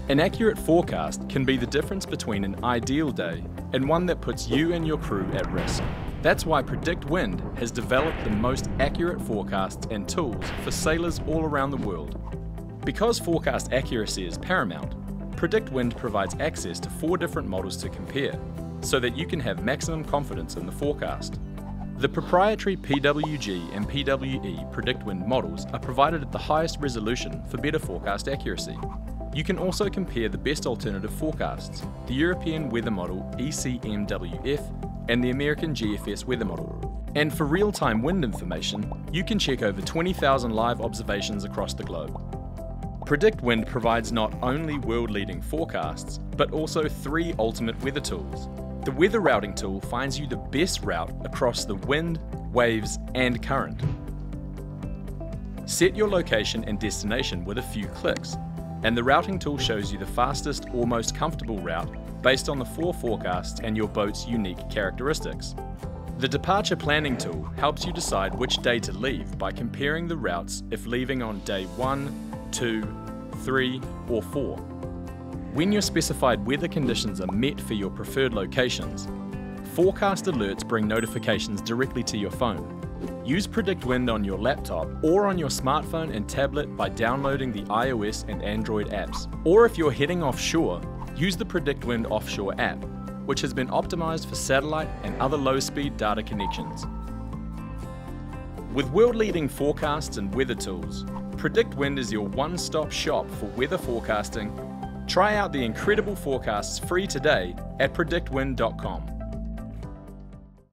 An accurate forecast can be the difference between an ideal day and one that puts you and your crew at risk. That's why PredictWind has developed the most accurate forecasts and tools for sailors all around the world. Because forecast accuracy is paramount, PredictWind provides access to 4 different models to compare, so that you can have maximum confidence in the forecast. The proprietary PWG and PWE PredictWind models are provided at the highest resolution for better forecast accuracy. You can also compare the best alternative forecasts, the European Weather Model ECMWF and the American GFS Weather Model. And for real-time wind information, you can check over 20,000 live observations across the globe. PredictWind provides not only world-leading forecasts, but also 3 ultimate weather tools. The Weather Routing tool finds you the best route across the wind, waves, and current. Set your location and destination with a few clicks, and the routing tool shows you the fastest or most comfortable route based on the 4 forecasts and your boat's unique characteristics. The Departure Planning tool helps you decide which day to leave by comparing the routes if leaving on day 1, 2, 3, or 4. When your specified weather conditions are met for your preferred locations, forecast alerts bring notifications directly to your phone. Use PredictWind on your laptop or on your smartphone and tablet by downloading the iOS and Android apps. Or if you're heading offshore, use the PredictWind Offshore app, which has been optimized for satellite and other low-speed data connections. With world-leading forecasts and weather tools, PredictWind is your one-stop shop for weather forecasting. Try out the incredible forecasts free today at PredictWind.com.